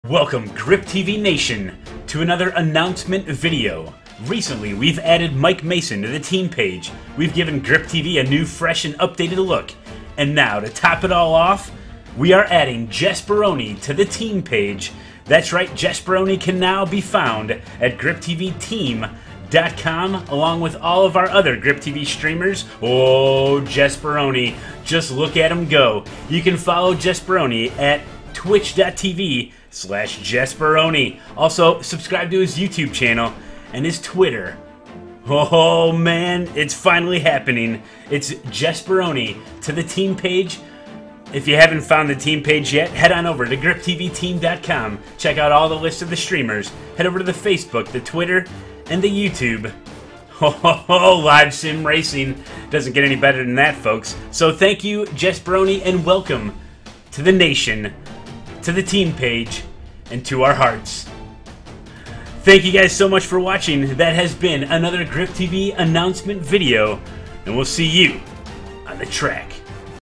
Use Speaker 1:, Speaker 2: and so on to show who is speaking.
Speaker 1: Welcome, Grip TV Nation, to another announcement video. Recently, we've added Mike Mason to the team page. We've given Grip TV a new, fresh, and updated look. And now, to top it all off, we are adding Jess Baroni to the team page. That's right, Jess Baroni can now be found at GripTVTeam.com, along with all of our other Grip TV streamers. Oh, Jess Baroni, just look at him go. You can follow Jess Baroni at twitch.tv/Jess Baroni. Also, subscribe to his YouTube channel and his Twitter. Oh man, it's finally happening. It's Jess Baroni to the team page. If you haven't found the team page yet, head on over to GripTVTeam.com. Check out all the lists of the streamers. Head over to the Facebook, the Twitter, and the YouTube. Oh, live sim racing doesn't get any better than that, folks. So thank you, Jess Baroni, and welcome to the nation, to the team page, and to our hearts. Thank you guys so much for watching. That has been another Grip TV announcement video, and we'll see you on the track.